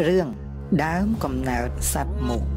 រឿងដើមកំណើតសត្វមូស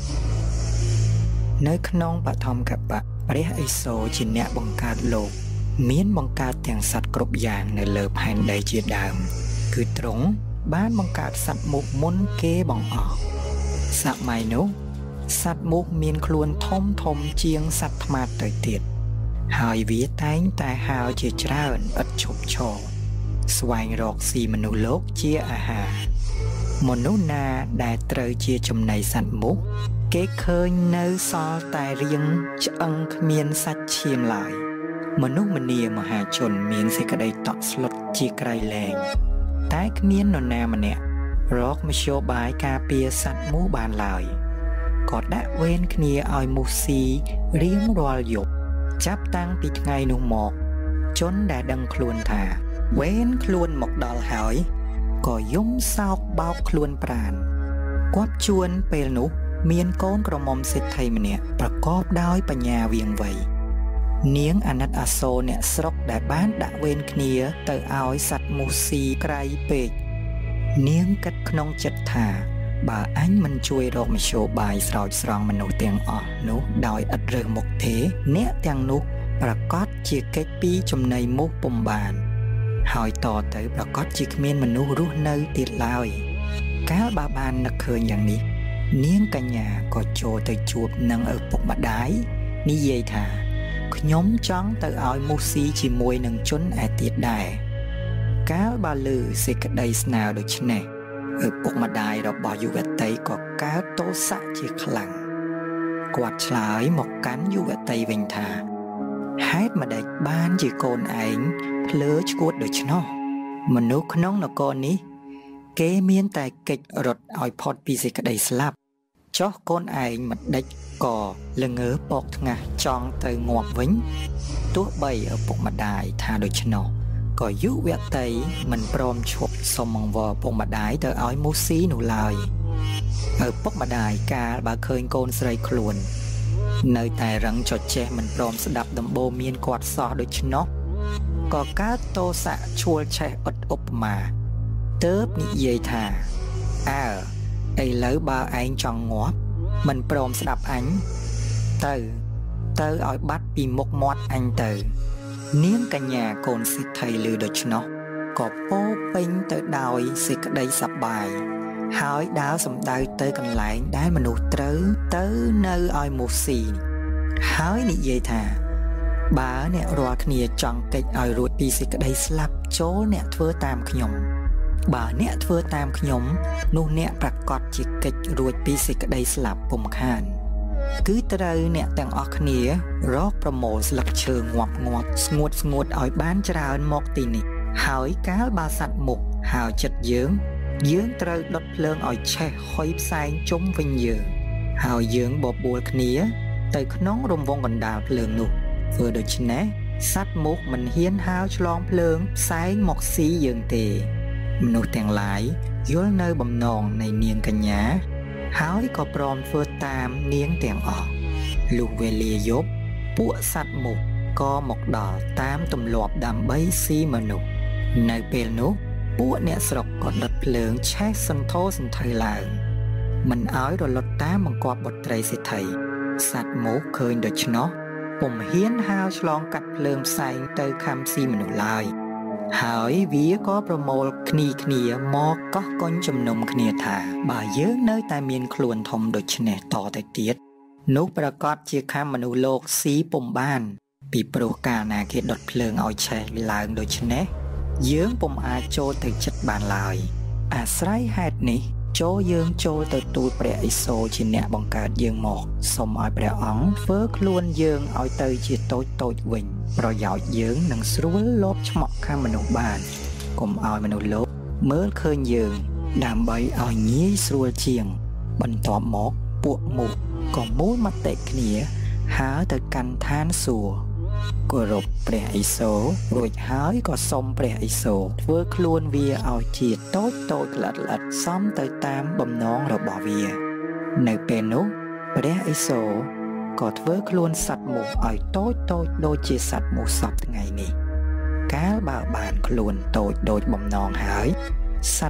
នៅក្នុងបឋមកបៈព្រះឥសូរជាអ្នកបង្កើតលោកមានបង្កើតទាំងសត្វគ្រប់យ៉ាងនៅលើផែនដីជាដើមគឺទ្រង់បានបង្កើតសត្វមូសមុនគេបង្អស់សម័យនោះសត្វមូសមានខ្លួនធំធំជាងសត្វថ្មាទៅទៀតហើយវាតែងតែហើរជាច្រើនឥតឈប់ឈរស្វែងរកស៊ីមនុស្សលោកជាអាហារមនុស្សណាដែលត្រូវជាចំណីសត្វមូសគេឃើញនៅសល់តែរាងឆ្អឹងគ្មានសាច់ឈាមឡើយមនុស្សម្នាមហាជនមានសេចក្តីតក់ស្លុតជាក្រៃលែងតែគ្មាននរណាម្នាក់រកមធ្យោបាយការពារសត្វមូសបានឡើយក៏ដាក់វេនគ្នាឲ្យមូសស៊ីរៀងរាល់យប់ចាប់តាំងពីថ្ងៃនោះមកជនដែលដឹងខ្លួនថាវេនខ្លួនមកដល់ហើយក៏យំសោកបោកខ្លួនប្រាណគាត់ជួនពេលនោះមានកូនក្រមុំសេដ្ឋីម្នាក់ប្រកបដោយបញ្ញាវាងវៃនាងអាណិតអាសូរអ្នកស្រុកដែលបានដាក់វេនគ្នាទៅឲ្យសត្វមូសស៊ីក្រៃពេកនាងគិតក្នុងចិត្តថាបើអញមិនជួយរកមធ្យោបាយស្រោចស្រង់មនុស្សទាំងអស់នោះដោយឥតរើសមុខទេអ្នកទាំងនោះប្រកាសជាកិច្ចពីចំណីមូសពុំបានហើយតទៅប្រកាសជាគ្មានមនុស្សរស់នៅទៀតឡើយកាលបើបាននឹកឃើញយ៉ាងនេះនាងកញ្ញាក៏ចូលទៅជួបនឹងឪពុកម្ដាយនិយាយថាខ្ញុំចង់ទៅឲ្យមូសស៊ីជាមួយនឹងជនឯទៀតដែរកាលបើឮសេចក្តីស្នើដូច្នេះឪពុកម្ដាយរបស់យុវតីក៏កើតទោសៈជាខ្លាំងគាត់ឆ្លើយមកកាន់យុវតីវិញថាហេតុម្ដេចបានជាកូនឯងភ្លើឆ្កួតដូច្នោះមនុស្សក្នុងនគរនេះគេមានតែកិច្ចរត់ឲ្យផុតពីសេចក្តីស្លាប់ចុះកូនឯងមិនដេចក៏ល្ងើពកថ្ងាសចង់ទៅងាប់វិញទោះបីឪពុកម្ដាយថាដូច្នោះក៏យុវតីមិនព្រមឈប់សុំអង្វរឪពុកម្ដាយទៅឲ្យមូសស៊ីនោះឡើយឪពុកម្ដាយកាលបើឃើញកូនស្រីខ្លួននៅតែរឹងចុចចេះមិនព្រមស្ដាប់ដំបូន្មានគាត់សោះដូច្នោះក៏កើតទោសៈឈួលឆេះអត់ឧបមាទើបនិយាយថាអើឥឡូវបើឯងចង់ងាប់មិនព្រមស្ដាប់អញទៅឲ្យបាត់ពីមុខមាត់អញទៅនាងកញ្ញាកូនសិទ្ធិឮដូច្នោះក៏ពោពេញទៅដោយសេចក្តីសប្បាយហើយដើរសម្ដៅទៅកន្លែងដែលមនុស្សត្រូវទៅនៅឲ្យមូសស៊ីហើយនិយាយថាបើអ្នករាល់គ្នាចង់កិច្ចឲ្យរួចពីសេចក្តីស្លាប់ចូលអ្នកធ្វើតាមខ្ញុំបើអ្នកធ្វើតាមខ្ញុំនោះអ្នកប្រកាសជាកិច្ចរួចពីសេចក្តីស្លាប់ពុំខានគឺត្រូវអ្នកទាំងអស់គ្នារកប្រមូលស្លឹកឈើងាប់ស្ងួតឲ្យបានច្រើនមកទីនេះហើយកាលបើសត្វមុខហើរចិត្តយើងត្រូវដុតភ្លើងឲ្យឆេះហុយផ្សែងជុំវិញយើងហើយយើងបបួលគ្នាទៅក្នុងរង្វង់កណ្ដាលភ្លើងនោះធ្វើដូច្នេះសត្វមុខមិនហ៊ានហើរឆ្លងភ្លើងផ្សែងមកស៊ីយើងទេមនុស្សទាំងឡាយយល់នៅបំណងនៃនាងកញ្ញាហើយក៏ព្រមធ្វើតាមនាងទាំងអស់លុះវេលាយប់ពួកសត្វមុខក៏មកដល់តាមទម្លាប់ដើម្បីស៊ីមនុស្សនៅពេលនោះពួកអ្នកស្រុកក៏ដុតភ្លើងឆេះសន្ធោសន្ធៅឡើងមិនឲ្យរលត់តាមបង្គាប់បុត្រីសេដ្ឋីសត្វមុខឃើញដូច្នោះពុំហ៊ានហើរឆ្លងកាត់ភ្លើងផ្សែងទៅខំស៊ីមនុស្សឡើយហើយវាក៏ប្រមូលគ្នាមកកោះកុញជំនុំគ្នាថាបើយើងនៅតែមានខ្លួនធំដូច្នេះតទៅទៀតនោះប្រកាសជាខំមនុស្សលោកស៊ីពុំបានពីព្រោះកាលណាគេដុតភ្លើងឲ្យឆេះឡើងដូច្នេះយើងពុំអាចចូលទៅចិត្តបានឡើយអាស្រ័យហេតុនេះយើងចូលទៅទូលព្រះឥសូរជាអ្នកបង្កើតយើងមកសូមឲ្យព្រះអង្គធ្វើខ្លួនយើងឲ្យទៅជាតូចវិញប្រយោជន៍យើងនឹងស្រួលលបឆ្មក់ខាងមនុស្សបានកុំឲ្យមនុស្សលោកមើលឃើញយើងដើម្បីឲ្យងាយស្រួលជាងបន្ទាប់មកពួកមូសក៏មូលមតិគ្នាហើរទៅកាន់ឋានសួគ៌គោរពព្រះឥសូររួចហើយក៏សុំព្រះឥសូរធ្វើខ្លួនវាឲ្យជាតូចល្អិតសមទៅតាមបំណងរបស់វានៅពេលនោះព្រះឥសូរក៏ធ្វើខ្លួនសត្វមូសឲ្យតូចដូចជាសត្វមូសសពថ្ងៃនេះកាលបើបានខ្លួនតូចដូចបំណងហើយសត្វ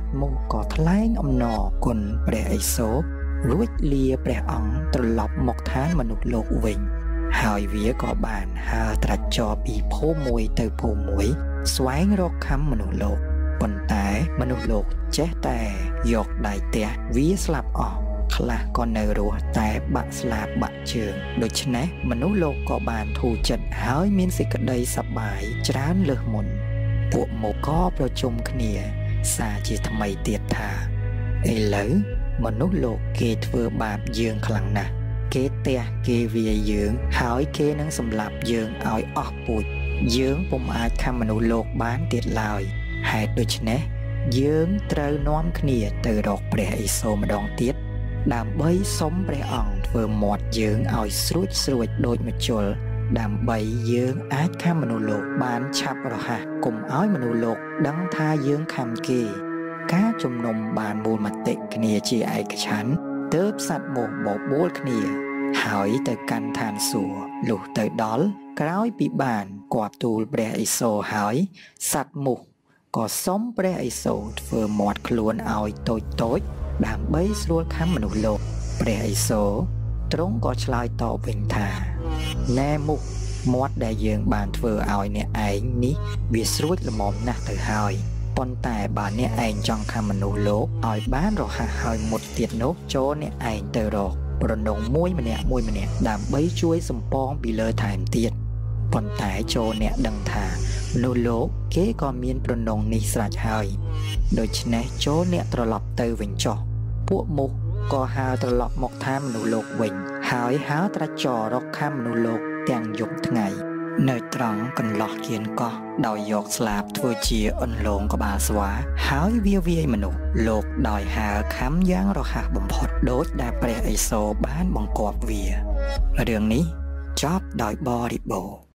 មូក៏ថ្លែងអំណរគុណព្រះឥសូររួចលាព្រះអង្គត្រឡប់មកឋានមនុស្សលោកវិញហើយវាក៏បានហើរត្រាច់ចរពីភូមិមួយទៅភូមិមួយស្វែងរកខំមនុស្សលោកប៉ុន្តែមនុស្សលោកចេះតែយកដៃទះវាស្លាប់អស់ខ្លះក៏នៅរស់តែបាក់ស្លាបបាក់ជើងដូច្នេះមនុស្សលោកក៏បានធូរចិត្តហើយមានសេចក្តីសប្បាយច្រើនលើសមុនពួកមកក៏ប្រជុំគ្នាសារជាថ្មីទៀតថាឥឡូវមនុស្សលោកគេធ្វើបាបយើងខ្លាំងណាស់គេទះគេវាយើងហើយគេនឹងសម្លាប់យើងឲ្យអស់ពូជយើងពុំអាចខំមនុស្សលោកបានទៀតឡើយហេតុដូច្នេះយើងត្រូវនាំគ្នាទៅរកព្រះឥសូរម្ដងទៀតដើម្បីសុំព្រះអង្គធ្វើមាត់យើងឲ្យស្រួចដូចមជុលដើម្បីយើងអាចខំមនុស្សលោកបានឆាប់រហ័សកុំឲ្យមនុស្សលោកដឹងថាយើងខំគេការជំនុំបានមូលមតិគ្នាជាឯកច្ឆន្ទទើបសត្វមោះបបួលគ្នាហើយទៅកាន់ឋានសួគ៌លុះទៅដល់ក្រោយពីបានគាប់ទូលព្រះឥសូរហើយសត្វមោះក៏សុំព្រះឥសូរធ្វើមាត់ខ្លួនឲ្យតូចដើម្បីស្រួលខំមនុស្សលោកព្រះឥសូរទ្រង់ក៏ឆ្លើយតបវិញថាណែមុខមាត់ដែលយើងបានធ្វើឲ្យអ្នកឯងនេះវាស្រួចល្មមណាស់ទៅហើយប៉ុន្តែបើអ្នកឯងចង់ខំមនុស្សលោកឲ្យបានរហ័សហើយមុតទៀតនោះចូលអ្នកឯងទៅរកប្រណងមួយម្នាក់ដើម្បីជួយសំពងពីលើថែមទៀតប៉ុន្តែចូលអ្នកដឹងថាមនុស្សលោកគេក៏មានប្រណងនេះស្រេចហើយដូច្នេះចូលអ្នកត្រឡប់ទៅវិញចុះពួកមុខក៏ហើរត្រឡប់មកឋានមនុស្សលោកវិញហើយហើរត្រាច់ចររកខំមនុស្សលោកទាំងយប់ថ្ងៃនៅត្រង់កន្លោះគៀនកោះដោយយកស្លាបធ្វើជាអន្លងក្បាលស្វាហើយវាយមនុស្សលោកដោយហើរខំយ៉ាងរហ័សបំផុតដូចដែលព្រះឥសូរបានបង្គាប់វារឿងនេះចប់ដោយបរិបូរណ៍